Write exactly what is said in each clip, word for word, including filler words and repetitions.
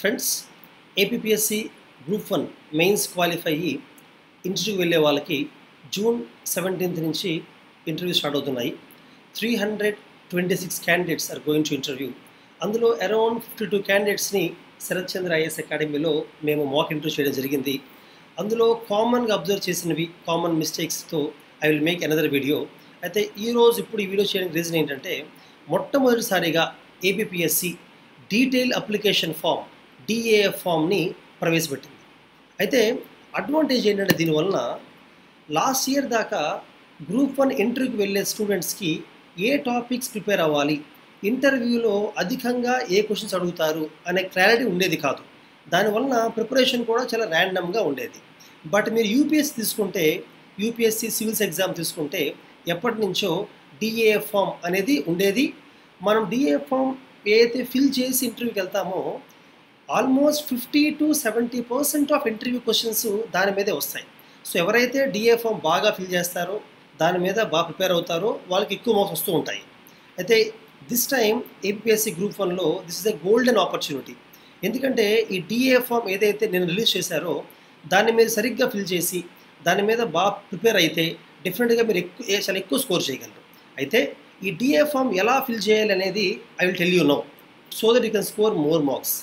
Friends, APPSC group one mains qualify అయ్యి ఇంటర్వ్యూకి వెళ్ళే వాళ్ళకి జూన్ సెవెంటీన్త్ నుంచి ఇంటర్వ్యూ స్టార్ట్ అవుతున్నాయి. Three hundred twenty six candidates are going to interview. అందులో అరౌండ్ ఫిఫ్టీ టూ క్యాండిడేట్స్ని శరత్ చంద్ర ఐఏఎస్ అకాడమీలో మేము మాక్ ఇంటర్వ్యూ చేయడం జరిగింది. అందులో కామన్గా అబ్జర్వ్ చేసినవి, కామన్ మిస్టేక్స్తో I will make another video. అయితే ఈరోజు ఇప్పుడు ఈ వీడియో చేయడానికి రీజన్ ఏంటంటే, మొట్టమొదటిసారిగా APPSC detail application form DAF ఫామ్ని ప్రవేశపెట్టింది. అయితే అడ్వాంటేజ్ ఏంటంటే, దీనివలన లాస్ట్ ఇయర్ దాకా గ్రూప్ వన్ ఇంటర్వ్యూకి వెళ్ళే స్టూడెంట్స్కి ఏ టాపిక్స్ ప్రిపేర్ అవ్వాలి, ఇంటర్వ్యూలో అధికంగా ఏ క్వశ్చన్స్ అడుగుతారు అనే క్లారిటీ ఉండేది కాదు. దానివలన ప్రిపరేషన్ కూడా చాలా ర్యాండమ్గా ఉండేది. బట్ మీరు యూపీఎస్సీ తీసుకుంటే, యూపీఎస్సీ సివిల్స్ ఎగ్జామ్ తీసుకుంటే ఎప్పటి నుంచో డిఏఎఫ్ ఫామ్ అనేది ఉండేది. మనం డిఏఎఫ్ ఫామ్ ఏదైతే ఫిల్ చేసి ఇంటర్వ్యూకి వెళ్తామో almost fifty to seventy percent of interview questions దాని మీదే వస్తాయి. సో ఎవరైతే డిఏఎఫ్ ఫామ్ బాగా ఫిల్ చేస్తారో, దాని మీద బాగా ప్రిపేర్ అవుతారో వాళ్ళకి ఎక్కువ మార్క్స్ వస్తూ ఉంటాయి. అయితే దిస్ టైమ్ ఏపీఎస్సీ గ్రూప్ వన్లో this is a golden opportunity. ఎందుకంటే ఈ డిఏఎఫ్ ఫామ్ ఏదైతే నేను రిలీజ్ చేశారో దాన్ని మీరు సరిగ్గా ఫిల్ చేసి దాని మీద బాగా ప్రిపేర్ అయితే డెఫినెట్గా మీరు ఎక్కువ చాలా ఎక్కువ స్కోర్ చేయగలరు. అయితే ఈ డిఏఎఫ్ ఫామ్ ఎలా ఫిల్ చేయాలి అనేది I will tell you now, so that you can score more marks.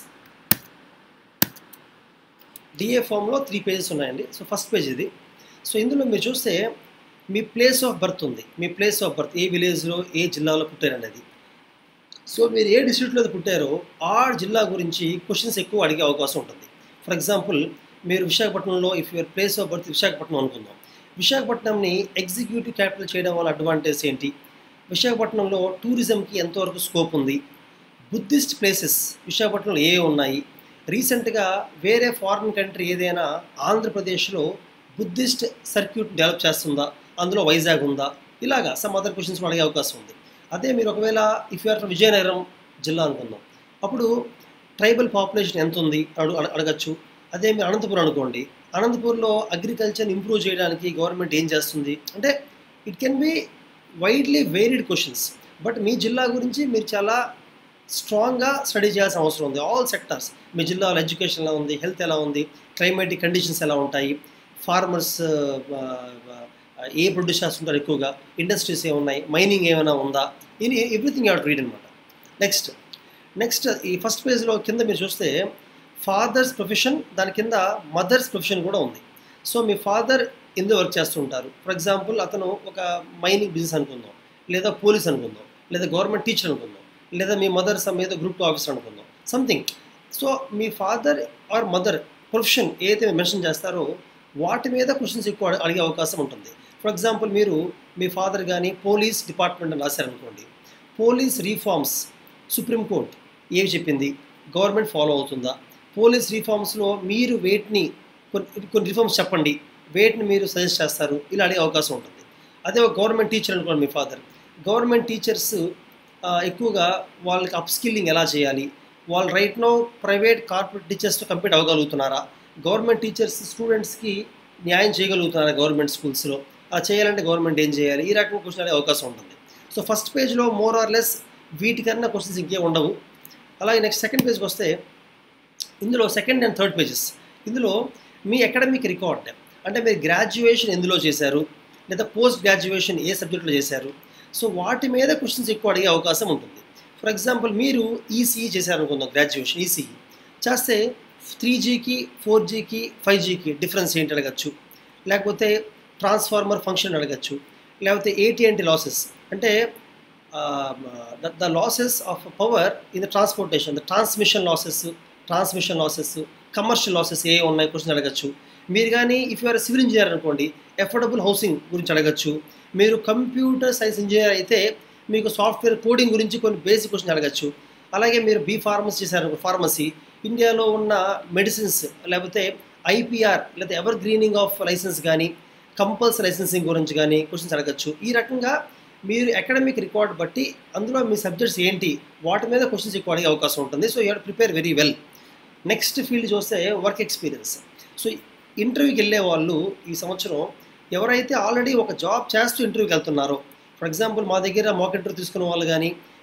DAF ఫామ్లో త్రీ పేజెస్ ఉన్నాయండి. సో ఫస్ట్ పేజ్ ఇది. సో ఇందులో మీరు చూస్తే మీ ప్లేస్ ఆఫ్ బర్త్ ఉంది. మీ ప్లేస్ ఆఫ్ బర్త్ ఏ విలేజ్లో, ఏ జిల్లాలో పుట్టారనేది. సో మీరు ఏ డిస్ట్రిక్ట్లో పుట్టారో ఆ జిల్లా గురించి క్వశ్చన్స్ ఎక్కువ అడిగే అవకాశం ఉంటుంది. ఫర్ ఎగ్జాంపుల్, మీరు విశాఖపట్నంలో, if your place of birth Visakhapatnam అనుకుందాం. విశాఖపట్నంని ఎగ్జిక్యూటివ్ క్యాపిటల్ చేయడం వల్ల అడ్వాంటేజ్ ఏంటి, విశాఖపట్నంలో టూరిజంకి ఎంతవరకు స్కోప్ ఉంది, బుద్ధిస్ట్ ప్లేసెస్ విశాఖపట్నంలో ఏ ఉన్నాయి, రీసెంట్గా వేరే ఫారిన్ కంట్రీ ఏదైనా ఆంధ్రప్రదేశ్లో బుద్ధిస్ట్ సర్క్యూట్ డెవలప్ చేస్తుందా, అందులో వైజాగ్ ఉందా, ఇలాగా సమ్ అదర్ క్వశ్చన్స్ అడిగే అవకాశం ఉంది. అదే మీరు ఒకవేళ ఇఫ్ యూఆర్ ఫ్రమ్ విజయనగరం జిల్లా అనుకుందాం, అప్పుడు ట్రైబల్ పాపులేషన్ ఎంత ఉంది అడు అడగచ్చు. అదే మీరు అనంతపురం అనుకోండి, అనంతపూర్లో అగ్రికల్చర్ని ఇంప్రూవ్ చేయడానికి గవర్నమెంట్ ఏం చేస్తుంది అంటే, it can be widely varied questions. But మీ జిల్లా గురించి మీరు చాలా స్ట్రాంగ్గా స్టడీ చేయాల్సిన అవసరం ఉంది. ఆల్ సెక్టార్స్, మీ జిల్లాలో ఎడ్యుకేషన్ ఎలా ఉంది, హెల్త్ ఎలా ఉంది, క్లైమేటిక్ కండిషన్స్ ఎలా ఉంటాయి, ఫార్మర్స్ ఏ ప్రొడ్యూస్ చేస్తుంటారు ఎక్కువగా, ఇండస్ట్రీస్ ఏమున్నాయి, మైనింగ్ ఏమైనా ఉందా, in everything you have to read అనమాట. నెక్స్ట్ నెక్స్ట్ ఈ ఫస్ట్ పేజ్లో కింద మీరు చూస్తే ఫాదర్స్ ప్రొఫెషన్, దాని కింద మదర్స్ ప్రొఫెషన్ కూడా ఉంది. సో మీ ఫాదర్ ఎందుకు వర్క్ చేస్తుంటారు, ఫర్ ఎగ్జాంపుల్ అతను ఒక మైనింగ్ బిజినెస్ అనుకుందాం, లేదా పోలీస్ అనుకుందాం, లేదా గవర్నమెంట్ టీచర్ అనుకుందాం, లేదా మీ మదర్ సమ్ ఏదో గ్రూప్ టూ ఆఫీసర్ అనుకుందాం, సంథింగ్. సో మీ ఫాదర్ ఆర్ మదర్ ప్రొఫెషన్ ఏదైతే మెన్షన్ చేస్తారో వాటి మీద క్వశ్చన్స్ ఎక్కువ అడిగే అవకాశం ఉంటుంది. ఫర్ ఎగ్జాంపుల్, మీరు మీ ఫాదర్ కానీ పోలీస్ డిపార్ట్మెంట్ అని రాశారనుకోండి, పోలీస్ రీఫార్మ్స్ సుప్రీంకోర్టు ఏవి చెప్పింది, గవర్నమెంట్ ఫాలో అవుతుందా, పోలీస్ రీఫార్మ్స్లో మీరు వేటిని కొన్ని కొన్ని రిఫార్మ్స్ చెప్పండి, వేటిని మీరు సజెస్ట్ చేస్తారు, ఇలా అడిగే అవకాశం ఉంటుంది. అదే ఒక గవర్నమెంట్ టీచర్ అనుకోండి, మీ ఫాదర్ గవర్నమెంట్ టీచర్స్ ఎక్కువగా వాళ్ళకి అప్ స్కిల్లింగ్ ఎలా చేయాలి, వాళ్ళు రైట్ నో ప్రైవేట్ కార్పొరేట్ టీచర్స్తో కంపీట్ అవ్వగలుగుతున్నారా, గవర్నమెంట్ టీచర్స్ స్టూడెంట్స్కి న్యాయం చేయగలుగుతున్నారా గవర్నమెంట్ స్కూల్స్లో, అలా చేయాలంటే గవర్నమెంట్ ఏం చేయాలి, ఈ రకంగా క్వశ్చన్ అడిగే అవకాశం ఉంటుంది. సో ఫస్ట్ పేజ్లో మోర్ ఆర్ లెస్ వీటికన్నా క్వశ్చన్స్ ఇంకే ఉండవు. అలాగే నెక్స్ట్ సెకండ్ పేజ్కి వస్తే, ఇందులో సెకండ్ అండ్ థర్డ్ పేజెస్, ఇందులో మీ అకాడమిక్ రికార్డ్, అంటే మీరు గ్రాడ్యుయేషన్ ఎందులో చేశారు, లేదా పోస్ట్ గ్రాడ్యుయేషన్ ఏ సబ్జెక్ట్లో చేశారు, సో వాటి మీద క్వశ్చన్స్ ఎక్కువ అడిగే అవకాశం ఉంటుంది. ఫర్ ఎగ్జాంపుల్, మీరు ఈసీఈ చేశారనుకుందాం, గ్రాడ్యుయేషన్ ఈసీఈ చేస్తే త్రీ జీకి ఫోర్ జీకి ఫైవ్ జీకి డిఫరెన్స్ ఏంటి అడగచ్చు, లేకపోతే ట్రాన్స్ఫార్మర్ ఫంక్షన్ అడగచ్చు, లేకపోతే ఏటీఎన్టీ లాసెస్ అంటే the losses of power in the transportation, the transmission losses transmission losses commercial losses ఏ ఉన్నాయి క్వశ్చన్ అడగచ్చు. మీరు కానీ ఇఫ్ యూఆర్ సివిల్ ఇంజనీర్ అనుకోండి, ఎఫోర్డబుల్ హౌసింగ్ గురించి అడగచ్చు. మీరు కంప్యూటర్ సైన్స్ ఇంజనీర్ అయితే మీకు సాఫ్ట్వేర్ కోడింగ్ గురించి కొన్ని బేసిక్ క్వశ్చన్ అడగచ్చు. అలాగే మీరు బీ ఫార్మసీ చేశారు, ఫార్మసీ ఇండియాలో ఉన్న మెడిసిన్స్, లేకపోతే ఐపీఆర్ లేదా ఎవర్ గ్రీనింగ్ ఆఫ్ లైసెన్స్ కానీ, కంపల్సరీ లైసెన్సింగ్ గురించి కానీ క్వశ్చన్స్ అడగచ్చు. ఈ రకంగా మీరు అకాడమిక్ రికార్డ్ బట్టి అందులో మీ సబ్జెక్ట్స్ ఏంటి వాటి మీద క్వశ్చన్స్ ఎక్కువ అడిగే అవకాశం ఉంటుంది. So you have to prepare very well. Next field చూస్తే వర్క్ ఎక్స్పీరియన్స్. సో ఇంటర్వ్యూకి వెళ్ళే వాళ్ళు ఈ సంవత్సరం ఎవరైతే ఆల్రెడీ ఒక జాబ్ చేస్తూ ఇంటర్వ్యూకి వెళ్తున్నారో, ఫర్ ఎగ్జాంపుల్ మా దగ్గర మాక్ ఇంటర్వ్యూ తీసుకున్న వాళ్ళు కానీ,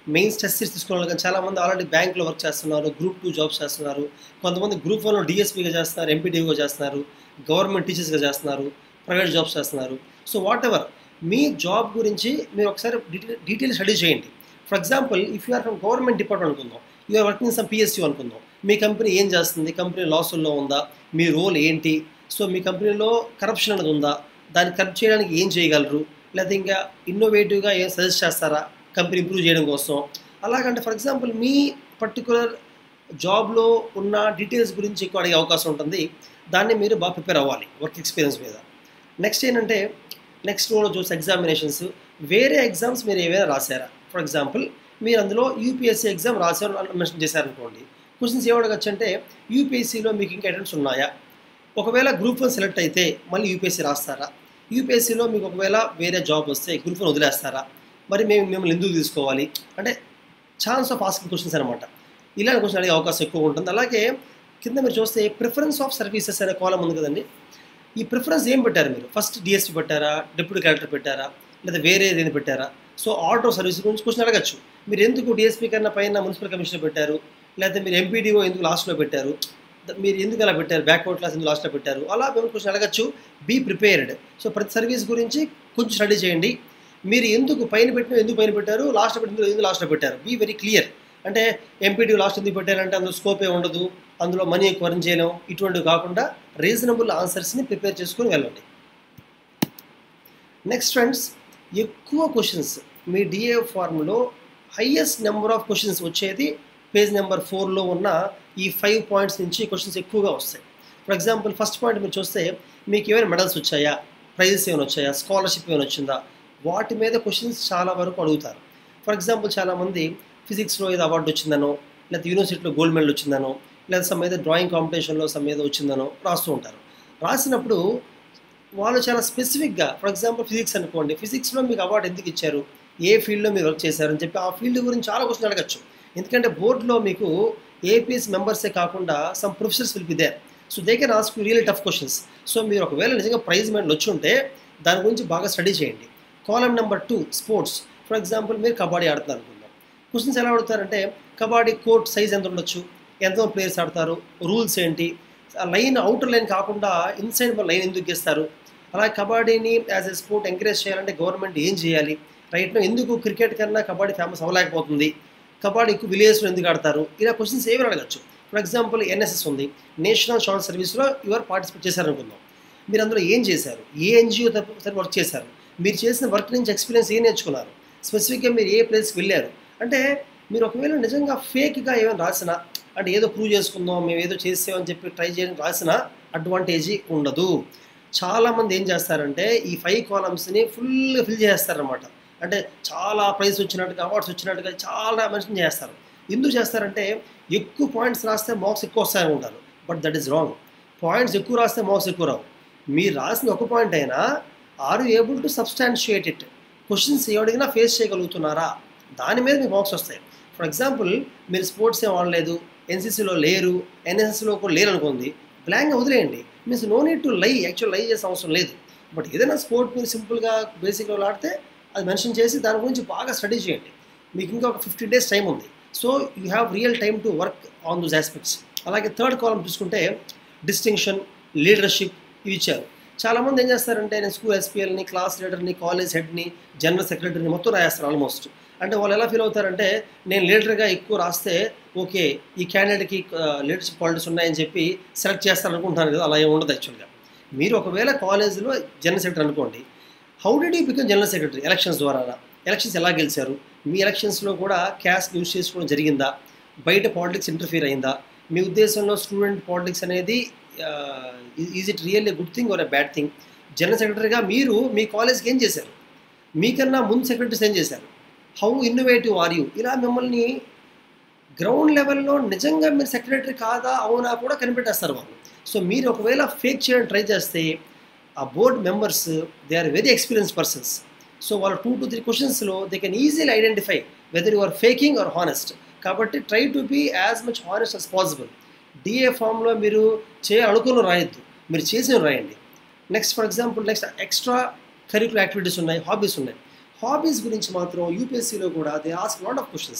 మెయిన్స్ టెస్ట్ సిరీస్ తీసుకున్న వాళ్ళు కానీ చాలామంది ఆల్రెడీ బ్యాంక్లో వర్క్ చేస్తున్నారు, గ్రూప్ టూ జాబ్స్ చేస్తున్నారు, కొంతమంది గ్రూప్ వన్లో డిఎస్పీగా చేస్తున్నారు, ఎంపీడీఓగా చేస్తున్నారు, గవర్నమెంట్ టీచర్స్గా చేస్తున్నారు, ప్రైవేట్ జాబ్స్ చేస్తున్నారు. సో వాట్ ఎవర్ మీ జాబ్ గురించి మీరు ఒకసారి డీటెయిల్ డీటెయిల్ స్టడీ చేయండి. For example if you are from government department అనుకుందాం, you are working some PSU అనుకుందాం, మీ కంపెనీ ఏం చేస్తుంది, కంపెనీ లాసుల్లో ఉందా, మీ రోల్ ఏంటి, సో మీ కంపెనీలో కరప్షన్ అనేది ఉందా, దాన్ని కరెక్ట్ చేయడానికి ఏం చేయగలరు, లేదా ఇంకా ఇన్నోవేటివ్గా ఏం సజెస్ట్ చేస్తారా కంపెనీ ఇంప్రూవ్ చేయడం కోసం. అలాగంటే ఫర్ ఎగ్జాంపుల్ మీ పర్టికులర్ జాబ్లో ఉన్న డీటెయిల్స్ గురించి ఎక్కువ అడిగే అవకాశం ఉంటుంది. దాన్ని మీరు బాగా ప్రిపేర్ అవ్వాలి వర్క్ ఎక్స్పీరియన్స్ మీద. నెక్స్ట్ ఏంటంటే నెక్స్ట్ రోలో చూస్తే ఎగ్జామినేషన్స్, వేరే ఎగ్జామ్స్ మీరు ఏమైనా రాశారా. ఫర్ ఎగ్జాంపుల్ మీరు అందులో యూపీఎస్సీ ఎగ్జామ్ రాశారు మెన్షన్ చేశారనుకోండి, క్వశ్చన్స్ ఏమడగచ్చు అంటే యూపీఎస్సీలో మీకు ఇంకా అటెంప్ట్స్ ఉన్నాయా, ఒకవేళ గ్రూప్ వన్ సెలెక్ట్ అయితే మళ్ళీ యూపీఎస్సీ రాస్తారా, యూపీఎస్సీలో మీకు ఒకవేళ వేరే జాబ్ వస్తే గ్రూప్ వన్ వదిలేస్తారా, మరి మేము మిమ్మల్ని ఎందుకు తీసుకోవాలి, అంటే ఛాన్స్ ఆఫ్ ఆస్కింగ్ క్వశ్చన్స్ అనమాట. ఇలాంటి క్వశ్చన్ అడిగే అవకాశం ఎక్కువ ఉంటుంది. అలాగే కింద మీరు చూస్తే ప్రిఫరెన్స్ ఆఫ్ సర్వీసెస్ అనే కాలం ఉంది కదండి, ఈ ప్రిఫరెన్స్ ఏం పెట్టారు మీరు, ఫస్ట్ డిఎస్పీ పెట్టారా, డిప్యూటీ కలెక్టర్ పెట్టారా, లేదా వేరే ఏదైనా పెట్టారా. సో ఆర్డర్ ఆఫ్ సర్వీస్ గురించి క్వశ్చన్ అడగచ్చు. మీరు ఎందుకు డిఎస్పీ కన్నా పైన మున్సిపల్ కమిషనర్ పెట్టారు, లేకపోతే మీరు ఎంపీడీఓ ఎందుకు లాస్ట్లో పెట్టారు, మీరు ఎందుకు అలా పెట్టారు, బ్యాక్వర్డ్ క్లాస్ ఎందుకు లాస్ట్లో పెట్టారు, అలా మేము క్వశ్చన్ అడగచ్చు. Be prepared. సో ప్రతి సర్వీస్ గురించి కొంచెం స్టడీ చేయండి. మీరు ఎందుకు పైన పెట్టిన ఎందుకు పైన పెట్టారు, లాస్ట్లో పెట్టిన ఎందుకు లాస్ట్లో పెట్టారు, బీ వెరీ క్లియర్. అంటే ఎంపీడీ లాస్ట్ ఎందుకు పెట్టారంటే అందులో స్కోపే ఉండదు, అందులో మనీ ఎక్కువ రన్ చేయలేం, ఇటువంటివి కాకుండా రీజనబుల్ ఆన్సర్స్ని ప్రిపేర్ చేసుకొని వెళ్ళండి. నెక్స్ట్ ఫ్రెండ్స్, ఎక్కువ క్వశ్చన్స్ మీ డిఏ ఫార్మ్లో హైయెస్ట్ నెంబర్ ఆఫ్ క్వశ్చన్స్ వచ్చేది పేజ్ నెంబర్ ఫోర్లో ఉన్న ఈ ఫైవ్ పాయింట్స్ నుంచి క్వశ్చన్స్ ఎక్కువగా వస్తాయి. ఫర్ ఎగ్జాంపుల్ ఫస్ట్ పాయింట్ మీరు చూస్తే మీకు ఏమైనా మెడల్స్ వచ్చాయా, ప్రైజెస్ ఏమైనా వచ్చాయా, స్కాలర్షిప్ ఏమైనా వచ్చిందా, వాటి మీద క్వశ్చన్స్ చాలా వరకు అడుగుతారు. ఫర్ ఎగ్జాంపుల్ చాలామంది ఫిజిక్స్లో ఏదో అవార్డు వచ్చిందనో, లేదా యూనివర్సిటీలో గోల్డ్ మెడల్ వచ్చిందనో, లేదా సమ్ ఏదో డ్రాయింగ్ కాంపిటీషన్లో సమ్ ఏదో వచ్చిందనో రాస్తూ ఉంటారు. రాసినప్పుడు వాళ్ళు చాలా స్పెసిఫిక్గా, ఫర్ ఎగ్జాంపుల్ ఫిజిక్స్ అనుకోండి, ఫిజిక్స్లో మీకు అవార్డు ఎందుకు ఇచ్చారు, ఏ ఫీల్డ్లో మీరు వర్క్ చేశారని చెప్పి ఆ ఫీల్డ్ గురించి చాలా క్వశ్చన్ అడగచ్చు. ఎందుకంటే బోర్డులో మీకు ఏపీఎస్ మెంబర్సే కాకుండా some professors will be there, so they can ask you really tough questions. So మీరు ఒకవేళ నిజంగా ప్రైజ్ మెడల్ వచ్చి ఉంటే దాని గురించి బాగా స్టడీ చేయండి. Column number two sports. For example మీరు కబడ్డీ ఆడుతున్నారు అనుకుందాం, క్వశ్చన్స్ ఎలా అడుగుతారంటే కబడ్డీ కోర్ట్ సైజ్ ఎంత ఉండొచ్చు, ఎంతమంది ప్లేయర్స్ ఆడతారు, రూల్స్ ఏంటి, లైన్ అవుటర్ లైన్ కాకుండా ఇన్సైడ్ లైన్ ఎందుకు గీస్తారు, అలాగే కబడ్డీని యాజ్ ఎ స్పోర్ట్ ఎంకరేజ్ చేయాలంటే గవర్నమెంట్ ఏం చేయాలి, రైట్ ఎందుకు క్రికెట్ కన్నా కబడ్డీ ఫేమస్ అవ్వలేకపోతుంది, కబడ్డీ ఎక్కువ విలేజ్లో ఎందుకు ఆడతారు, ఇలా క్వశ్చన్స్ ఏమైనా అడగచ్చు. ఫర్ ఎగ్జాంపుల్ ఎన్ఎస్ఎస్ ఉంది, నేషనల్ షార్ట్ సర్వీస్లో యువర్ పార్టిసిపేట్ చేశారనుకుందాం, మీరు అందులో ఏం చేశారు, ఏ ఎన్జిఓ తరపు వర్క్ చేశారు, మీరు చేసిన వర్క్ నుంచి ఎక్స్పీరియన్స్ ఏం నేర్చుకున్నారు, స్పెసిఫిక్గా మీరు ఏ ప్లేస్కి వెళ్ళారు. అంటే మీరు ఒకవేళ నిజంగా ఫేక్గా ఏమైనా రాసినా, అంటే ఏదో ప్రూవ్ చేసుకుందాం మేము ఏదో చేసామని చెప్పి ట్రై చేయడం రాసిన అడ్వాంటేజీ ఉండదు. చాలామంది ఏం చేస్తారంటే ఈ ఫైవ్ కాలమ్స్ని ఫుల్గా ఫిల్ చేస్తారనమాట. అంటే చాలా ప్రైజ్ వచ్చినట్టుగా, అవార్డ్స్ వచ్చినట్టుగా చాలా మెన్షన్ చేస్తారు. ఎందుకు చేస్తారంటే ఎక్కువ పాయింట్స్ రాస్తే మార్క్స్ ఎక్కువ వస్తాయనుకుంటారు, but that is wrong. Points ఎక్కువ రాస్తే మార్క్స్ ఎక్కువ రావు. మీరు రాసిన ఒక పాయింట్ అయినా are you able to substantiate it, questions ఏమడిగినా ఫేస్ చేయగలుగుతున్నారా, దాని మీద మీకు మార్క్స్ వస్తాయి. ఫర్ ఎగ్జాంపుల్ మీరు స్పోర్ట్స్ ఏం ఆడలేదు, ఎన్సీసీలో లేరు, ఎన్ఎస్ఎస్లో కూడా లేరు అనుకోండి, బ్లాంక్గా వదిలేయండి. Means no need to lie, actual lie చేసే అవసరం లేదు. బట్ ఏదైనా స్పోర్ట్ మీరు సింపుల్గా బేసిక్గా ఆడితే అది మెన్షన్ చేసి దాని గురించి బాగా స్టడీ చేయండి. మీకు ఇంకా ఒక ఫిఫ్టీన్ డేస్ టైం ఉంది, so you have real time to work on those aspects. అలాగే థర్డ్ కాలం చూసుకుంటే డిస్టింక్షన్, లీడర్షిప్ ఇవి ఇచ్చారు. చాలామంది ఏం చేస్తారంటే నేను స్కూల్ ఎస్పీఎల్ని, క్లాస్ లీడర్ని, కాలేజ్ హెడ్ని, జనరల్ సెక్రటరీని మొత్తం రాయేస్తారు ఆల్మోస్ట్. అంటే వాళ్ళు ఎలా ఫీల్ అవుతారంటే నేను లీడర్గా ఎక్కువ రాస్తే ఓకే ఈ క్యాండిడేట్కి లీడర్షిప్ క్వాలిటీస్ ఉన్నాయని చెప్పి సెలెక్ట్ చేస్తారనుకుంటున్నాను కదా, అలా ఏమి ఉండదు. యాక్చువల్గా మీరు ఒకవేళ కాలేజీలో జనరల్ సెక్రటరీ అనుకోండి, how did you become general secretary, elections ద్వారా, ఎలక్షన్స్ ఎలా గెలిచారు, మీ ఎలక్షన్స్లో కూడా క్యాస్ట్ యూజ్ చేసుకోవడం జరిగిందా, బయట పాలిటిక్స్ ఇంటర్ఫియర్ అయిందా, మీ ఉద్దేశంలో స్టూడెంట్ పాలిటిక్స్ అనేది is it really good thing or a bad thing. General సెక్రటరీగా మీరు మీ కాలేజ్కి ఏం చేశారు, మీకన్నా ముందు సెక్రటరీస్ ఏం చేశారు, హౌ ఇన్నోవేటివ్ ఆర్ యూ, ఇలా మిమ్మల్ని గ్రౌండ్ లెవెల్లో నిజంగా మీరు సెక్రటరీ కాదా అవునా కూడా కనిపెట్టేస్తారు వాళ్ళు. సో మీరు ఒకవేళ ఫేక్ చేయడం ట్రై చేస్తే ఆ board members they are very experience persons, so వాళ్ళ టూ టు త్రీ క్వశ్చన్స్లో they can easily identify whether you are faking or honest. కాబట్టి try to be as much honest as possible. DA ఫామ్లో మీరు చేయాలనుకున్న రాయొద్దు, మీరు చేసిన రాయండి. Next for example next extracurricular activities ఉన్నాయి, హాబీస్ ఉన్నాయి. హాబీస్ గురించి మాత్రం యూపీఎస్సీలో కూడా they ask lot of questions.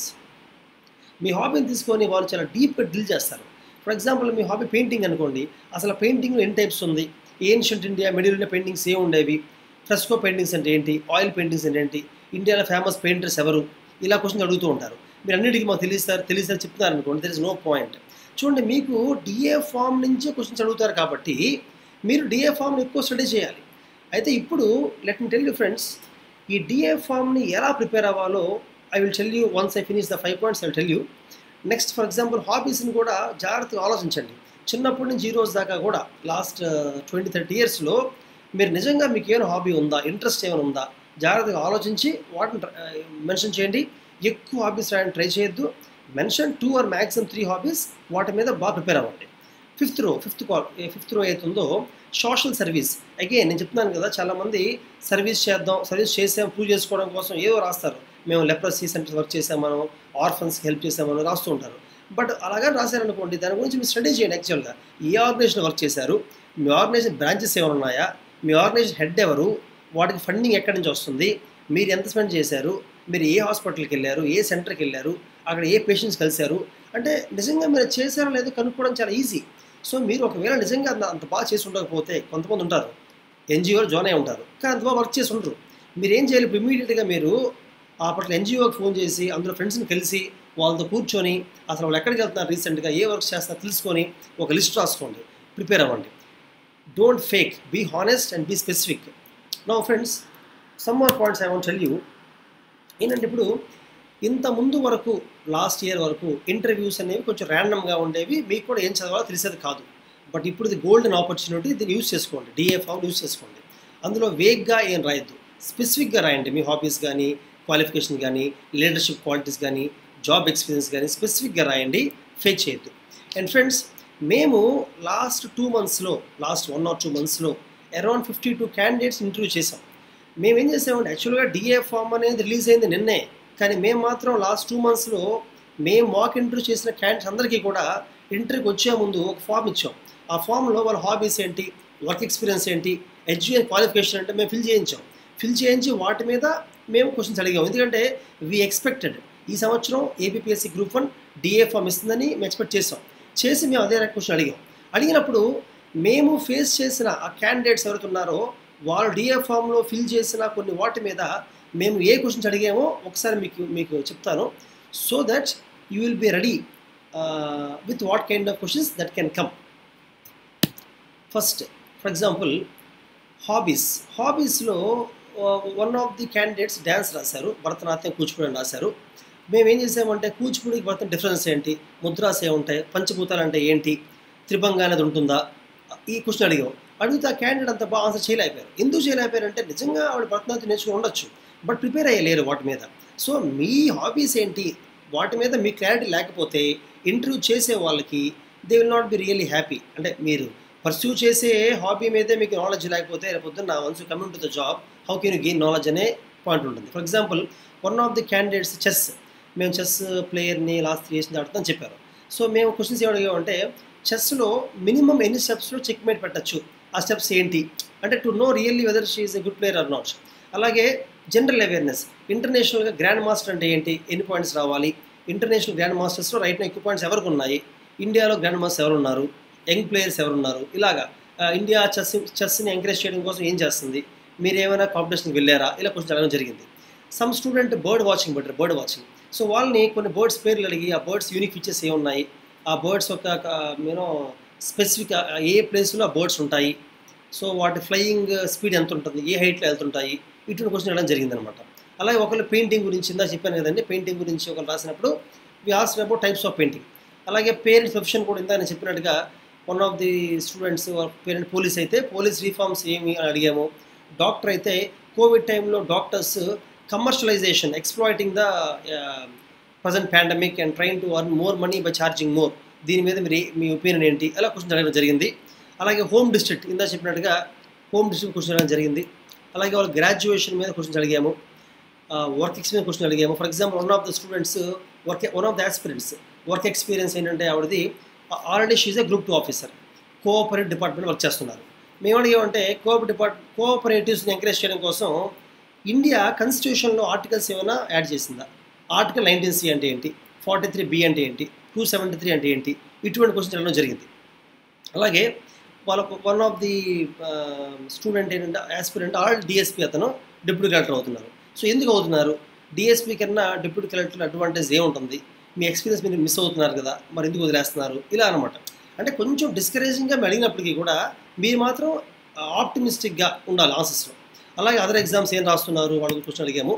మీ హాబీని తీసుకొని వాళ్ళు చాలా డీప్గా డ్రిల్ చేస్తారు. ఫర్ ఎగ్జాంపుల్ మీ హాబీ పెయింటింగ్ అనుకోండి, అసలు పెయింటింగ్లో ఎన్ని టైప్స్ ఉంది, ancient India middle India paintings ఏ ఉండేవి, ఫ్రెస్కో పెయింటింగ్స్ అంటే ఏంటి, ఆయిల్ పెయింటింగ్స్ అంటే ఏంటి, ఇండియాలో ఫేమస్ పెయింటర్స్ ఎవరు, ఇలా క్వశ్చన్స్ అడుగుతూ ఉంటారు. మీరు అన్నిటికీ మాకు తెలియస్తారు తెలియస్తారు చెప్తున్నారు అనుకోండి, దర్ ఇస్ నో పాయింట్. చూడండి, మీకు డిఏ ఫామ్ నుంచే క్వశ్చన్స్ అడుగుతారు కాబట్టి మీరు డిఏ ఫామ్ని ఎక్కువ స్టడీ చేయాలి. అయితే ఇప్పుడు let me tell you friends, ఈ డిఏ ఫామ్ని ఎలా ప్రిపేర్ అవ్వాలో I will tell you once I finish the five points I will tell you. Next for example హాబీస్ని కూడా జాగ్రత్తగా ఆలోచించండి. చిన్నప్పటి నుంచి ఈ రోజు దాకా కూడా లాస్ట్ ట్వంటీ థర్టీ ఇయర్స్లో మీరు నిజంగా మీకు ఏమైనా హాబీ ఉందా, ఇంట్రెస్ట్ ఏమైనా ఉందా, జాగ్రత్తగా ఆలోచించి వాటిని మెన్షన్ చేయండి. ఎక్కువ హాబీస్ రాయడానికి ట్రై చేయొద్దు. Mention two or maximum three hobbies, వాటి మీద బాగా ప్రిపేర్ అవ్వండి. ఫిఫ్త్ రో ఫిఫ్త్ కాల్ ఫిఫ్త్ రో అవుతుందో సోషల్ సర్వీస్. అగైన్ నేను చెప్తున్నాను కదా, చాలామంది సర్వీస్ చేద్దాం, సర్వీస్ చేసాం ప్రూవ్ చేసుకోవడం కోసం ఏదో రాస్తారు. మేము లెప్రసీ సెంటర్స్ వర్క్ చేసాం, మనం ఆర్ఫన్స్కి హెల్ప్ చేసామని రాస్తూ ఉంటారు. బట్ అలాగే రాశారనుకోండి, దాని గురించి మీరు స్టడీ చేయండి. యాక్చువల్గా ఏ ఆర్గనైజేషన్ వర్క్ చేశారు, మీ ఆర్గనైజేషన్ బ్రాంచెస్ ఏమైనా ఉన్నాయా, మీ ఆర్గనైజేషన్ హెడ్ ఎవరు, వాటికి ఫండింగ్ ఎక్కడి నుంచి వస్తుంది, మీరు ఎంత స్పెండ్ చేశారు, మీరు ఏ హాస్పిటల్కి వెళ్ళారు, ఏ సెంటర్కి వెళ్ళారు, అక్కడ ఏ పేషెంట్స్ కలిశారు, అంటే నిజంగా మీరు చేశారో లేదో కనుక్కోవడం చాలా ఈజీ. సో మీరు ఒకవేళ నిజంగా అంత బాగా చేసి ఉండకపోతే, కొంతమంది ఉంటారు ఎన్జిఓలు జాయిన్ అయి ఉంటారు కానీ అంత బాగా వర్క్ చేసి ఉండరు. మీరు ఏం చేయాలి, ఇప్పుడు ఇమీడియట్గా మీరు ఆ పట్ల ఎన్జిఓకి ఫోన్ చేసి అందులో ఫ్రెండ్స్ని కలిసి వాళ్ళతో కూర్చొని అసలు వాళ్ళు ఎక్కడికి వెళ్తున్నారు, రీసెంట్గా ఏ వర్క్ చేస్తారో తెలుసుకొని ఒక లిస్ట్ రాసుకోండి, ప్రిపేర్ అవ్వండి. Don't fake, be honest and be specific. Now friends, some more points I want tell you. ఏంటంటే ఇప్పుడు ఇంత ముందు వరకు లాస్ట్ ఇయర్ వరకు ఇంటర్వ్యూస్ అనేవి కొంచెం ర్యాండమ్గా ఉండేవి, మీకు కూడా ఏం చదవాలో తెలిసేది కాదు. బట్ ఇప్పుడు ఇది గోల్డెన్ ఆపర్చునిటీ, దీన్ని యూజ్ చేసుకోండి, డిఏ ఫామ్ యూజ్ చేసుకోండి. అందులో వేగ్గా ఏం రాయొద్దు, స్పెసిఫిక్గా రాయండి. మీ హాబీస్ కానీ, క్వాలిఫికేషన్ కానీ, లీడర్షిప్ క్వాలిటీస్ కానీ, జాబ్ ఎక్స్పీరియన్స్ కానీ స్పెసిఫిక్గా రాయండి, ఫేక్ చేయొద్దు. అండ్ ఫ్రెండ్స్, మేము లాస్ట్ టూ మంత్స్లో లాస్ట్ వన్ ఆర్ టూ మంత్స్లో around fifty two candidates interview చేసాం. మేము ఏం చేసామంటే, యాక్చువల్గా డిఏ ఫామ్ అనేది రిలీజ్ అయింది నిన్నే, కానీ మేము మాత్రం లాస్ట్ టూ మంత్స్లో మేము మాక్ ఇంటర్వ్యూ చేసిన క్యాండిడేట్స్ అందరికీ కూడా ఇంటర్వ్యూకి వచ్చే ముందు ఒక ఫామ్ ఇచ్చాం. ఆ ఫామ్లో వాళ్ళ హాబీస్ ఏంటి, వర్క్ ఎక్స్పీరియన్స్ ఏంటి, ఎడ్యుకేషన్ క్వాలిఫికేషన్ అంటే మేము ఫిల్ చేయించాం. ఫిల్ చేయించి వాటి మీద మేము క్వశ్చన్స్ అడిగాం. ఎందుకంటే వీ ఎక్స్పెక్టెడ్ ఈ సంవత్సరం APPSC group one DA form ఇస్తుందని మేము ఎక్స్పెక్ట్ చేసాం. చేసి మేము అదే క్వశ్చన్ అడిగాం. అడిగినప్పుడు మేము ఫేస్ చేసిన ఆ క్యాండిడేట్స్ ఎవరైతే ఉన్నారో వాళ్ళు డిఏ ఫామ్లో ఫిల్ చేసిన కొన్ని వాటి మీద మేము ఏ క్వశ్చన్స్ అడిగామో ఒకసారి మీకు మీకు చెప్తాను. So that you will be ready with what kind of questions that can come. First for example hobbies. హాబీస్లో one of the candidates dance రాశారు, భరతనాట్యం, కూచిపూడి అని రాశారు. మేము ఏం చేసామంటే కూచిపూడికి భరతం డిఫరెన్స్ ఏంటి, ముద్రాస్ ఏముంటాయి, పంచభూతాలు అంటే ఏంటి, త్రిభంగా అనేది ఉంటుందా, ఈ క్వశ్చన్ అడిగాం. అడిగితే ఆ క్యాండిడేట్ అంత బాగా ఆన్సర్ చేయలేకపోయారు. ఎందుకు చేయలేకపోయారంటే నిజంగా ఆవిడ భరతనాట్యం నేర్చుకుని ఉండొచ్చు, బట్ ప్రిపేర్ అయ్యలేరు వాటి మీద. సో మీ హాబీస్ ఏంటి, వాటి మీద మీ క్లారిటీ లేకపోతే ఇంటర్వ్యూ చేసే వాళ్ళకి they will not be really happy. అంటే మీరు పర్స్యూ చేసే హాబీ మీదే మీకు నాలెడ్జ్ లేకపోతే రేపొద్దున once you coming to the job how can you gain knowledge అనే పాయింట్ ఉంటుంది. For example one of the candidates chess, మేము చెస్ ప్లేయర్ని లాస్ట్ త్రీ ఇయర్స్ ఆడుతుందని చెప్పారు. సో మేము క్వశ్చన్స్ ఏమడిగామంటే చెస్లో మినిమం ఎన్ని స్టెప్స్లో చెక్ మేట్ పెట్టచ్చు, ఆ స్టెప్స్ ఏంటి, అంటే to know really whether she is a good player or not. అలాగే జనరల్ అవేర్నెస్, ఇంటర్నేషనల్గా గ్రాండ్ మాస్టర్ అంటే ఏంటి, ఎన్ని పాయింట్స్ రావాలి, ఇంటర్నేషనల్ గ్రాండ్ మాస్టర్స్లో రైట్ ఎక్కువ పాయింట్స్ ఎవరికి ఉన్నాయి, ఇండియాలో గ్రాండ్ మాస్టర్స్ ఎవరు ఉన్నారు, యంగ్ ప్లేయర్స్ ఎవరున్నారు, ఇలాగా ఇండియా చెస్ చెస్ని ఎంకరేజ్ చేయడం కోసం ఏం చేస్తుంది, మీరు ఏమైనా కాంపిటీషన్కి వెళ్ళారా, ఇలా క్వశ్చన్ అడగడం జరిగింది. Some student bird watching better bird watching. So వాళ్ళని కొన్ని బర్డ్స్ పేర్లు అడిగి ఆ బర్డ్స్ యూనిక్ ఫీచర్స్ ఏమున్నాయి, ఆ బర్డ్స్ యొక్క యూనో స్పెసిఫిక్ ఏ ప్లేస్లో ఆ బర్డ్స్ ఉంటాయి, సో వాటి ఫ్లయింగ్ స్పీడ్ ఎంత ఉంటుంది, ఏ హైట్లో వెళ్తుంటాయి, ఇటువంటి క్వశ్చన్ అడగడం జరిగిందనమాట. అలాగే ఒకళ్ళు పెయింటింగ్ గురించి ఇందా చెప్పాను కదండి, పెయింటింగ్ గురించి ఒకళ్ళు రాసినప్పుడు we asked about types of painting. అలాగే పేరెంట్స్ ప్రొఫెషన్ కూడా ఇందా నేను చెప్పినట్టుగా one of the students parent police అయితే పోలీస్ రీఫార్మ్స్ ఏమి అని అడిగాము. డాక్టర్ అయితే కోవిడ్ టైంలో doctors commercialisation exploiting the present pandemic and train to earn more money by charging more, దీని మీద మీరు మీ ఒపీనియన్ ఏంటి, అలా క్వశ్చన్ అడగడం జరిగింది. అలాగే హోమ్ డిస్ట్రిక్ట్ ఇందా చెప్పినట్టుగా హోమ్ డిస్ట్రిక్ట్ క్వశ్చన్ అడగడం జరిగింది. అలాగే వాళ్ళు గ్రాడ్యుయేషన్ మీద క్వశ్చన్స్ అడిగాము, వర్క్ ఎక్స్పీరియన్స్ క్వశ్చన్ అడిగాము. For example one of the students work one of the aspirants work experience ఏంటంటే ఆవిడది already she's a group two officer, cooperative department work చేస్తున్నారు. మేము అడిగామంటే కోఆపరేటివ్ డిపార్ట్ కోఆపరేటివ్స్ని ఎంకరేజ్ చేయడం కోసం ఇండియా కాన్స్టిట్యూషన్లో ఆర్టికల్స్ ఏమైనా యాడ్ చేసిందా? ఆర్టికల్ నైన్టీన్ సి అంటే ఏంటి, ఫార్టీ త్రీ బి అంటే ఏంటి, టూ సెవెంటీ త్రీ అంటే ఏంటి, ఇటువంటి క్వశ్చన్స్ అడగడం జరిగింది. అలాగే వాళ్ళకు వన్ ఆఫ్ ది స్టూడెంట్ ఏంటంటే ఆస్పిరెంట్ ఆల్ డిఎస్పీ అతను డిప్యూటీ కలెక్టర్ అవుతున్నారు. సో ఎందుకు అవుతున్నారు? డిఎస్పీ కన్నా డిప్యూటీ కలెక్టర్ అడ్వాంటేజ్ ఏముంటుంది? మీ ఎక్స్పీరియన్స్ మీరు మిస్ అవుతున్నారు కదా, మరి ఎందుకు వదిలేస్తున్నారు, ఇలా అనమాట. అంటే కొంచెం డిస్కరేజింగ్గా అడిగినప్పటికీ కూడా మీరు మాత్రం ఆప్టిమిస్టిక్గా ఉండాలి ఆన్సర్స్లో. అలాగే అదర్ ఎగ్జామ్స్ ఏం రాస్తున్నారు వాళ్ళకి క్వశ్చన్ అడిగాము.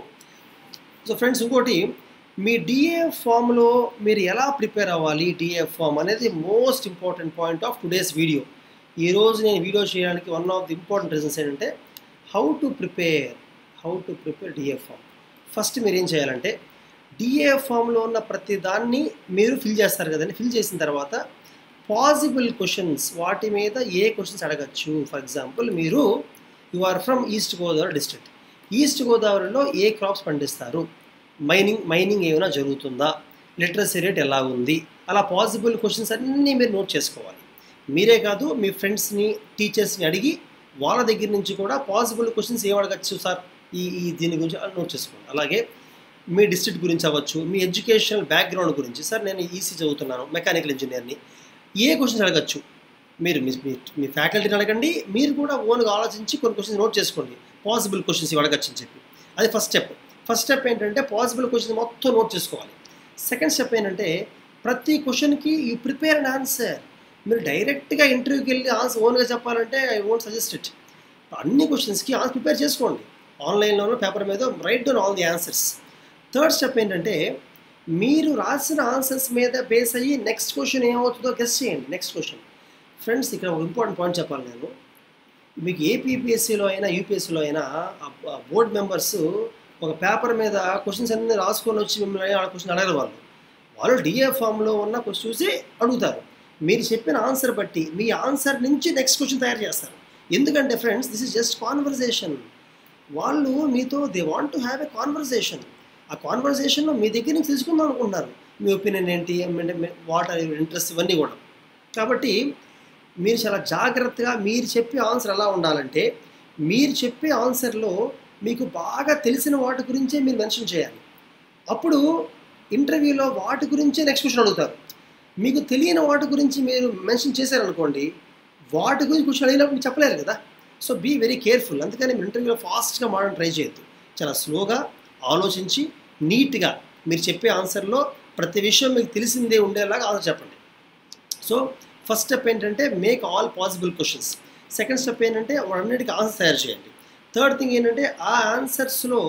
సో ఫ్రెండ్స్, ఇంకోటి మీ డిఏ ఫామ్లో మీరు ఎలా ప్రిపేర్ అవ్వాలి, డిఏ ఫామ్ అనేది most important point of today's video. ఈరోజు నేను వీడియో చేయడానికి one of the important reasons ఏంటంటే how to prepare how to prepare DA form. First మీరు ఏం చేయాలంటే డిఏ ఫామ్లో ఉన్న ప్రతి దాన్ని మీరు ఫిల్ చేస్తారు కదండి. ఫిల్ చేసిన తర్వాత పాసిబుల్ క్వశ్చన్స్, వాటి మీద ఏ క్వశ్చన్స్ అడగచ్చు. ఫర్ ఎగ్జాంపుల్, మీరు you are from east Godavari district. East గోదావరిలో ఏ క్రాప్స్ పండిస్తారు, మైనింగ్ మైనింగ్ ఏమైనా జరుగుతుందా, లిటరసీ రేట్ ఎలా ఉంది, అలా పాసిబుల్ క్వశ్చన్స్ అన్నీ మీరు నోట్ చేసుకోవాలి. మీరే కాదు, మీ ఫ్రెండ్స్ని, టీచర్స్ని అడిగి వాళ్ళ దగ్గర నుంచి కూడా పాసిబుల్ క్వశ్చన్స్ ఏం అడగచ్చు సార్ ఈ ఈ దీని గురించి నోట్ చేసుకోండి. అలాగే మీ డిస్ట్రిక్ట్ గురించి అవ్వచ్చు, మీ ఎడ్యుకేషనల్ బ్యాక్గ్రౌండ్ గురించి, సార్ నేను ఈసీ చదువుతున్నాను, మెకానికల్ ఇంజనీర్ని, ఏ క్వశ్చన్స్ అడగచ్చు మీరు మీ మీ ఫ్యాకల్టీని అడగండి. మీరు కూడా ఓన్గా ఆలోచించి కొన్ని క్వశ్చన్స్ నోట్ చేసుకోండి, పాసిబుల్ క్వశ్చన్స్ ఇవి అడగచ్చు అని చెప్పి. అది ఫస్ట్ స్టెప్. ఫస్ట్ స్టెప్ ఏంటంటే పాసిబుల్ క్వశ్చన్స్ మొత్తం నోట్ చేసుకోవాలి. సెకండ్ స్టెప్ ఏంటంటే ప్రతి క్వశ్చన్కి యూ ప్రిపేర్ అండ్ ఆన్సర్. మీరు డైరెక్ట్గా ఇంటర్వ్యూకి వెళ్ళి ఆన్సర్ ఓన్గా చెప్పాలంటే ఐ వోంట్ సజెస్ట్ ఇట్. అన్ని క్వశ్చన్స్కి ఆన్సర్ ప్రిపేర్ చేసుకోండి, ఆన్లైన్లోనూ పేపర్ మీద write down all the answers. Third step ఏంటంటే మీరు రాసిన ఆన్సర్స్ మీద బేస్ అయ్యి నెక్స్ట్ క్వశ్చన్ ఏమవుతుందో గెస్ చేయండి. నెక్స్ట్ క్వశ్చన్ ఫ్రెండ్స్, ఇక్కడ ఒక ఇంపార్టెంట్ పాయింట్ చెప్పాలి నేను. మీకు ఏపీపీఎస్సీలో అయినా యూపీఎస్సీలో అయినా బోర్డ్ మెంబర్స్ ఒక పేపర్ మీద క్వశ్చన్స్ అన్నీ రాసుకొని వచ్చి మిమ్మల్ని ఆ క్వశ్చన్ అడగరు. వాళ్ళు వాళ్ళు డిఏ ఫామ్లో ఉన్న క్వశ్చన్ చూసి అడుగుతారు. మీరు చెప్పిన ఆన్సర్ బట్టి మీ ఆన్సర్ నుంచి నెక్స్ట్ క్వశ్చన్ తయారు చేస్తారు. ఎందుకంటే friends, this is just conversation. వాళ్ళు మీతో they want to have a conversation. ఆ కాన్వర్జేషన్లో మీ దగ్గర నుంచి తెలుసుకుందాం అనుకుంటున్నారు. మీ ఒపీనియన్ ఏంటి, వాట్ ఆర్ యువర్ ఇంట్రెస్ట్, ఇవన్నీ కూడా. కాబట్టి మీరు చాలా జాగ్రత్తగా మీరు చెప్పే ఆన్సర్ ఎలా ఉండాలంటే మీరు చెప్పే ఆన్సర్లో మీకు బాగా తెలిసిన వాటి గురించే మీరు మెన్షన్ చేయాలి. అప్పుడు ఇంటర్వ్యూలో వాటి గురించే నెక్స్ట్ క్వశ్చన్ అడుగుతారు. మీకు తెలియని వాటి గురించి మీరు మెన్షన్ చేశారనుకోండి, వాటి గురించి క్వశ్చన్ అడిగినప్పుడు చెప్పలేరు కదా. So be very careful. అందుకని మీరు ఇంటర్వ్యూలో ఫాస్ట్గా మాడడం ట్రై చేయొద్దు. చాలా స్లోగా ఆలోచించి నీట్గా మీరు చెప్పే ఆన్సర్లో ప్రతి విషయం మీకు తెలిసిందే ఉండేలాగా ఆన్సర్ చెప్పండి. సో ఫస్ట్ స్టెప్ ఏంటంటే make all possible questions. Second step ఏంటంటే వాటన్నిటికీ ఆన్సర్ తయారు చేయండి. థర్డ్ థింగ్ ఏంటంటే ఆ ఆన్సర్స్లో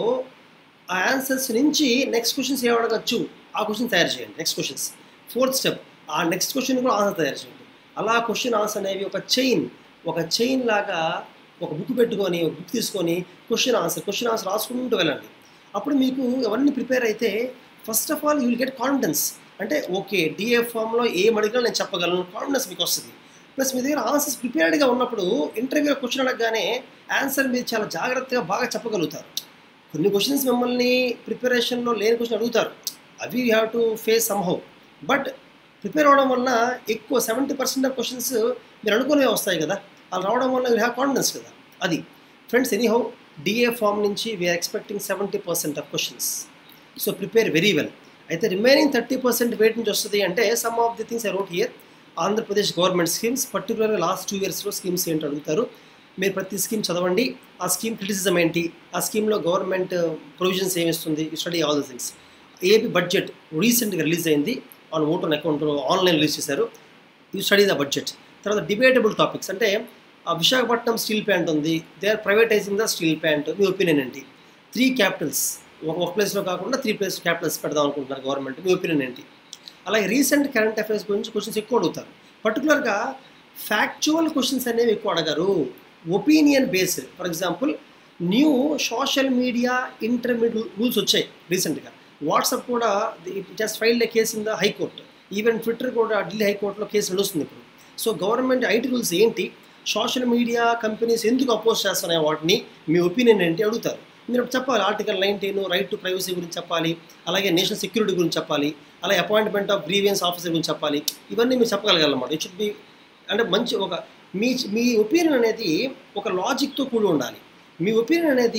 ఆ ఆన్సర్స్ నుంచి నెక్స్ట్ క్వశ్చన్స్ ఏం అడగచ్చు ఆ క్వశ్చన్ తయారు చేయండి. Next questions. ఫోర్త్ స్టెప్, ఆ నెక్స్ట్ క్వశ్చన్ కూడా ఆన్సర్ తయారు చేయండి. అలా క్వశ్చన్ ఆన్సర్ అనేవి ఒక చైన్ ఒక చైన్ లాగా ఒక బుక్ పెట్టుకొని ఒక బుక్ తీసుకొని క్వశ్చన్ ఆన్సర్ క్వశ్చన్ ఆన్సర్ రాసుకుంటూ వెళ్ళండి. అప్పుడు మీకు అవన్నీ ప్రిపేర్ అయితే first of all you will get confidence. అంటే ఓకే, డిఏ ఫామ్లో ఏం అడిగినా నేను చెప్పగలను, కాన్ఫిడెన్స్ మీకు వస్తుంది. ప్లస్ మీ దగ్గర ఆన్సర్స్ ప్రిపేర్డ్గా ఉన్నప్పుడు ఇంటర్వ్యూలో క్వశ్చన్ అడగగానే ఆన్సర్ మీరు చాలా జాగ్రత్తగా బాగా చెప్పగలుగుతారు. కొన్ని క్వశ్చన్స్ మిమ్మల్ని ప్రిపరేషన్లో లేని క్వశ్చన్ అడుగుతారు, అవి you have to face somehow. But prepare అవ్వడం వల్ల ఎక్కువ సెవెంటీ పర్సెంట్ ఆఫ్ క్వశ్చన్స్ మీరు అనుకునేవి వస్తాయి కదా, అలా రావడం వల్ల యూ హ్యావ్ కాన్ఫిడెన్స్ కదా. అది ఫ్రెండ్స్, ఎనీహౌ డిఏ ఫామ్ నుంచి we are expecting seventy percent of questions. So prepare very well. అయితే రిమైనింగ్ థర్టీ పర్సెంట్ వెయిట్ నుంచి వస్తుంది అంటే some of the things I wrote here. Andhra Pradesh government schemes, పర్టికులర్గా లాస్ట్ టూ ఇయర్స్లో schemes ఏంటి అడుగుతారు. మీరు ప్రతి స్కీమ్ చదవండి, ఆ స్కీమ్ క్రిటిసిజం ఏంటి, ఆ స్కీమ్లో గవర్నమెంట్ ప్రొవిజన్స్ ఏమిస్తుంది, study all the things. AP budget రీసెంట్గా రిలీజ్ అయింది, ఆన్ ఓట్ ఆన్ అకౌంట్లో ఆన్లైన్ రిలీజ్ చేశారు. You study the budget. తర్వాత డిబేటబుల్ టాపిక్స్ అంటే ఆ విశాఖపట్నం స్టీల్ ప్లాంట్ ఉంది, they are privatising the steel plant, మీ ఒపీనియన్ ఏంటి. త్రీ క్యాపిటల్స్, ఒక ఒక ప్లేస్లో కాకుండా త్రీ ప్లేస్ క్యాపిటల్స్ పెడదాం అనుకుంటున్నారు గవర్నమెంట్, మీ ఒపీనియన్ ఏంటి. అలాగే రీసెంట్ కరెంట్ అఫైర్స్ గురించి క్వశ్చన్స్ ఎక్కువ అడుగుతారు. పర్టికులర్గా ఫ్యాక్చువల్ క్వశ్చన్స్ అనేవి ఎక్కువ అడగారు, opinion based. For example, new social media intermediate rules వచ్చాయి రీసెంట్గా. వాట్సాప్ కూడా it has filed a case in the high court, even Twitter కూడా ఢిల్లీ హైకోర్టులో కేసు నడుస్తుంది ఇప్పుడు. సో గవర్నమెంట్ ఐటీ రూల్స్ ఏంటి, సోషల్ మీడియా కంపెనీస్ ఎందుకు అపోజ్ చేస్తున్నాయి వాటిని, మీ ఒపీనియన్ ఏంటి అడుగుతారు. మీరు చెప్పాలి, article nineteen right to privacy గురించి చెప్పాలి, అలాగే నేషనల్ సెక్యూరిటీ గురించి చెప్పాలి, అలాగే అపాయింట్మెంట్ ఆఫ్ గ్రీవియన్స్ ఆఫీసర్ గురించి చెప్పాలి. ఇవన్నీ మీరు చెప్పగలగాలన్నమాట. ఇట్ షుడ్ బి అంటే మంచి ఒక మీ మీ ఒపీనియన్ అనేది ఒక లాజిక్తో కూడి ఉండాలి. మీ ఒపీనియన్ అనేది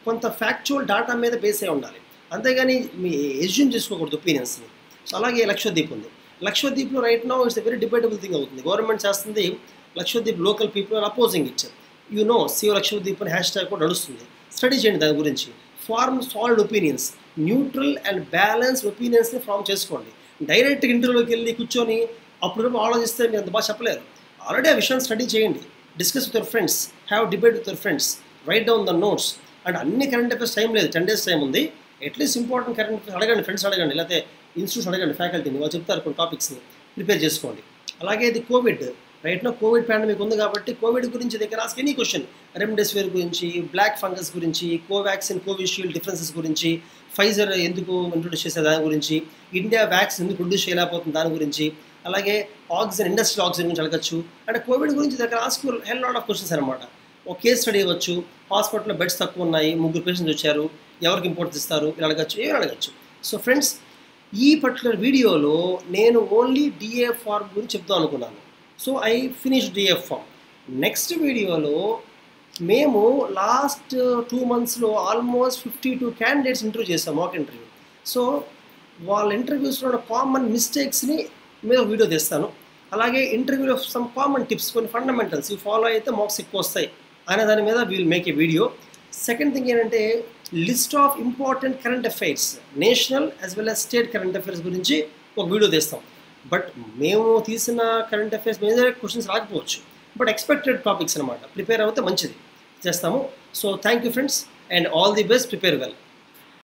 కొంత ఫ్యాక్చువల్ డాటా మీద బేస్ అయి ఉండాలి, అంతేగాని మీ ఎజ్యూమ్ చేసుకోకూడదు ఒపీనియన్స్ని. సో అలాగే లక్షద్వీప్ ఉంది. లక్షద్వీప్లో right now it's a very debatable thing అవుతుంది. గవర్నమెంట్ చేస్తుంది, Lakshadweep local people are opposing it. You know save Lakshadweep అని హ్యాష్ ట్యాగ్ కూడా నడుస్తుంది. స్టడీ చేయండి దాని గురించి. Form solid opinions, neutral and balanced ఒపీనియన్స్ని ఫార్మ్ చేసుకోండి. డైరెక్ట్ ఇంటర్వ్యూలోకి వెళ్ళి కూర్చొని అప్పుడు ఆలోచిస్తే మీరు అంత బాగా చెప్పలేరు. ఆల్రెడీ ఆ విషయాన్ని స్టడీ చేయండి, discuss with your friends, have debate with your friends, write down the notes. And అన్ని కరెంట్ అఫేర్స్ టైం లేదు, టెన్ డేస్ టైం ఉంది. అట్లీస్ట్ ఇంపార్టెంట్ కరెంట్ అఫేర్స్ అడగండి, ఫ్రెండ్స్ అడగండి, లేకపోతే ఇన్స్టిట్యూట్స్ అడగండి, ఫ్యాకల్టీని, వాళ్ళు చెప్తారు కొన్ని టాపిక్స్ని, ప్రిపేర్ చేసుకోండి. అలాగే ఇది covid, right now covid pandemic ఉంది కాబట్టి కోవిడ్ గురించి దగ్గర ఆస్క్ ఎనీ క్వశ్చన్, రెమ్డెసివిర్ గురించి, బ్లాక్ ఫంగస్ గురించి, కోవాక్సిన్ కోవిషీల్డ్ డిఫరెన్సెస్ గురించి, ఫైజర్ ఎందుకు ఇంట్రొడ్యూస్ చేసే దాని గురించి, ఇండియా వ్యాక్సిన్ ఎందుకు ప్రొడ్యూస్ చేయలేకపోతుంది దాని గురించి, అలాగే ఆక్సిజన్, ఇండస్ట్రియల్ ఆక్సిజన్ గురించి అడగచ్చు. అంటే కోవిడ్ గురించి దగ్గర ask hell lot of questions అనమాట. ఒక కేస్ స్టడీ అవ్వచ్చు, హాస్పిటల్లో బెడ్స్ తక్కువ ఉన్నాయి, ముగ్గురు పేషెంట్స్ వచ్చారు, ఎవరికి ఇంపార్టెన్స్ ఇస్తారు, ఇలా అడగచ్చు, ఏమి అడగచ్చు. సో ఫ్రెండ్స్, ఈ పర్టికులర్ వీడియోలో నేను ఓన్లీ డిఏ ఫార్మ్ గురించి చెప్తాను అనుకున్నాను. So I finish DA form. Next వీడియోలో మేము లాస్ట్ టూ మంత్స్లో almost fifty two candidates interview చేస్తాం, మాక్ ఇంటర్వ్యూ. సో వాళ్ళ ఇంటర్వ్యూస్లో ఉన్న కామన్ మిస్టేక్స్ని మీద వీడియో తీస్తాను. అలాగే ఇంటర్వ్యూలో సమ్ కామన్ టిప్స్, కొన్ని ఫండమెంటల్స్ ఇవి ఫాలో అయితే మార్క్స్ ఎక్కువ వస్తాయి అనే దాని మీద we will make a video. Second thing ఏంటంటే list of important current affairs, national as well as state current affairs గురించి ఒక వీడియో తీస్తాం. బట్ మేము తీసిన కరెంట్ అఫైర్స్ మీద క్వశ్చన్స్ రాకపోవచ్చు, బట్ ఎక్స్పెక్టెడ్ టాపిక్స్ అనమాట, ప్రిపేర్ అవుతే మంచిది చేస్తాము. So thank you friends, and all the best, prepare well.